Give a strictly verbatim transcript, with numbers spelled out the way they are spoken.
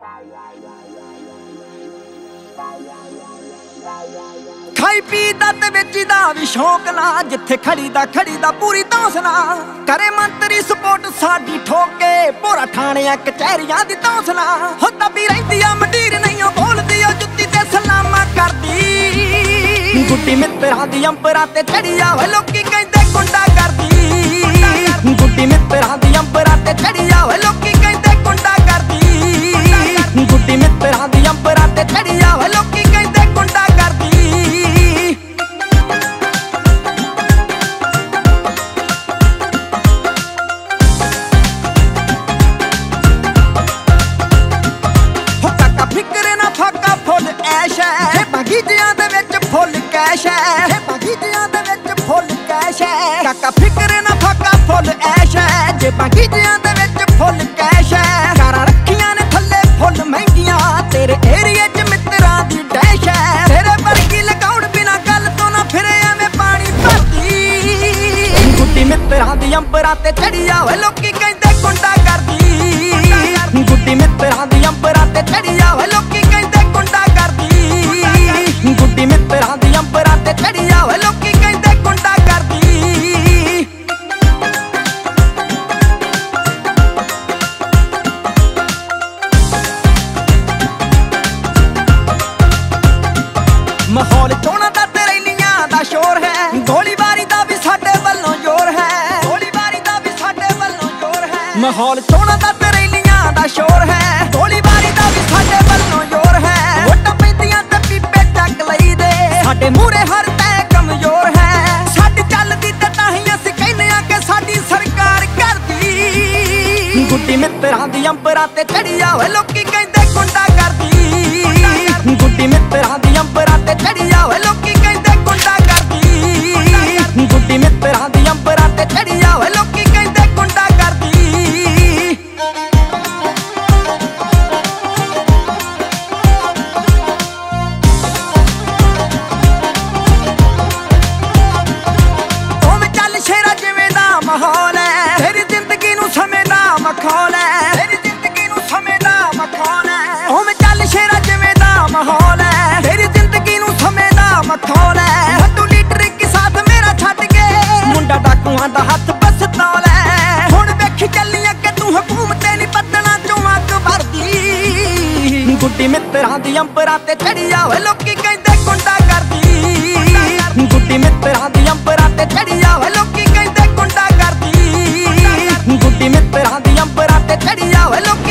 खाई पी दा ते बेची दा भी शौक ना, जिथे खड़ी दा खड़ी दा पूरी तौंसना। करे मंत्री सपोर्ट साडी ठोके, भोरा ठाणियां कचहरियां दी तौंसना। हो तबी रहिंदी आ मंडीर नहीं बोलदी, ओ जुत्ती ते सलामा करदी। गुड्डी मित्तरां दी अंबरां ते चढ़ी आवे, लोकी कहंदे गुंडा करदी। गुड्डी मित्तरां दी अंबरां ते चढ़ी आवे, लोकी कहंदे गुंडा करदी। गुड्डी मित्तरां दी अंबरां ते चढ़ी आवे, लोकी कहंदे गुंडा करदी। बगीचियां दे विच फुल कैश है, बगीचियां दे विच फुल कैश है। काका फिकर ना फाका फुल ऐश है, जे बगीचियां दे विच फुल कैश है। कारां रखियां ने थल्ले फुल महंगियां, तेरे एरिया च मित्तरां दी डैश है। तेरे वर्गी लगाउण बिना गल तो ना फिरे एवें पानी भरदी। गुड्डी मित्तरां दी अंबरां ते चढ़ी आवे, लोकी कहंदे गुंडा करदी। गुड्डी मित्तरां दी अंबरां ते चढ़ी आवे, लोकी कहंदे गुंडा करदी। गुड्डी मित्तरां दी अंबरां ते चढ़ी आवे, लोकी कहंदे गुंडा करदी। माहौल चोणां दा ते रैलियां दा शोर है, गोलीबारी दा भी साडे वल्लों जोर है। गोलीबारी दा भी साडे वल्लों जोर है। माहौल चोणां दा ते रैलियां दा शोर है, गोलीबारी दा भी साडे वल्लों जोर है। वोटां पैंदियां ते पीपे चक लई दे, साडे मूहरे हर तै कमजोर है। साडी चलदी ते ताहीं असीं कहने आ कि साडी सरकार करदी। गुड्डी मित्तरां दी अंबरां ते चढ़ी आवे, लोकी कहंदे गुंडा करदी। गुड्डी मित्तरां दी अंबरां ते चढ़ी आवे, लोकी कहंदे गुंडा करदी। गुड्डी मित्तरां दी अंबरां ते चढ़ी आवे, लोकी कहंदे गुंडा करदी। माहौल है तेरी जिंदगी नू समय दा मखौल है, तेरी जिंदगी नू समय दा मखौल है। ओवें चल शेरा जिवें दा माहौल है, तेरी जिंदगी नू समय दा मखौल है। तू लीडर के साथ मेरा छड्ड के, मुंडा डाकुआं दा हत्थ पिस्तौल है। हुण वेखी चलियां कि तू हुकूमते नी पत्तना चों अग भरदी। गुड्डी मित्तरां दी अंबरां ते चढ़ी आवे, लोकी कहंदे गुंडा करदी। गुड्डी मित्तरां दी अंबरां ते चढ़ी आवे, लोकी कहंदे गुंडा करदी। गुड्डी मित्तरां दी अंबरां ते चढ़ी आवे, लोकी